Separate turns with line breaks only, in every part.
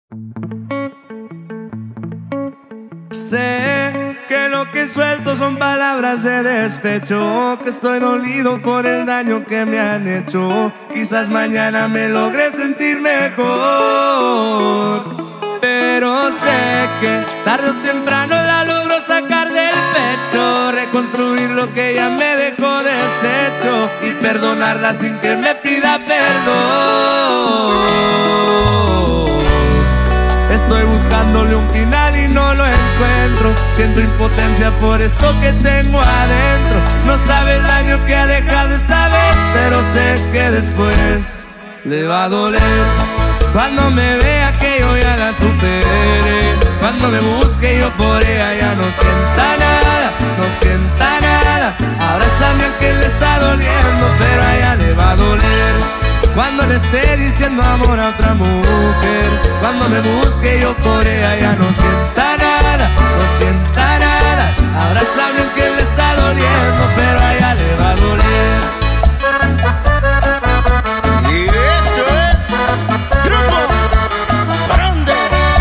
Sé que lo que suelto son palabras de despecho, que estoy dolido por el daño que me han hecho. Quizás mañana me logre sentir mejor, pero sé que tarde o temprano la logro sacar del pecho, reconstruir lo que ella me dejó deshecho y perdonarla sin que me pida perdón. Estoy buscándole un final y no lo encuentro. Siento impotencia por esto que tengo adentro. No sabe el daño que ha dejado esta vez, pero sé que después le va a doler. Cuando me vea que yo ya la superé, cuando me busque yo por ella ya no sienta nada, no sienta nada. Abrázame al que le está doliendo, pero a ella le va a doler. Cuando le esté diciendo amor a otra mujer, cuando me busque yo por ella ya no sienta nada, no sienta nada. Abrázame al que le está doliendo, pero a ella le va a doler.
Y eso es Grupo Grande.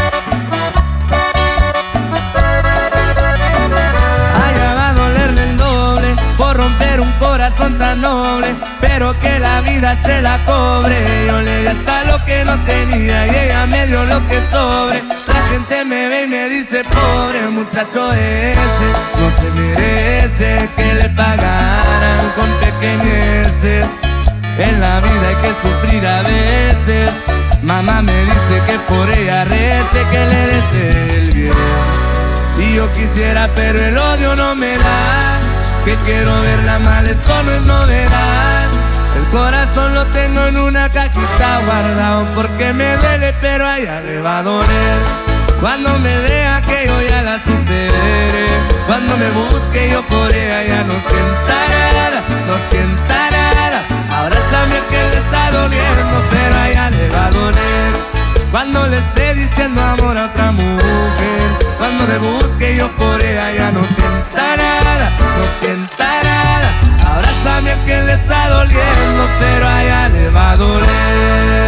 A ella va a dolerle el doble por romper un corazón tan noble, pero que la vida se la cobre. Yo le di hasta lo que no tenía y ella me dio lo que sobre. La gente me ve y me dice pobre muchacho ese, no se merece que le pagaran con pequeñeces. En la vida hay que sufrir a veces. Mamá me dice que por ella rece, que le desee el bien. Y yo quisiera pero el odio no me da, que quiero verla mal, esto no es novedad. El corazón lo tengo en una cajita guardado porque me duele, pero a ella le va a doler. Cuando me vea que yo ya la superé, cuando me busque yo por ella ya no sienta nada, no sienta nada. Abrázame al que le está doliendo, pero a ella le va a doler. Cuando le esté diciendo amor a otra mujer, cuando me busque yo por ella ya no sienta nada, no sienta nada. Abrázame al que le está doliendo, pero a ella le va a doler.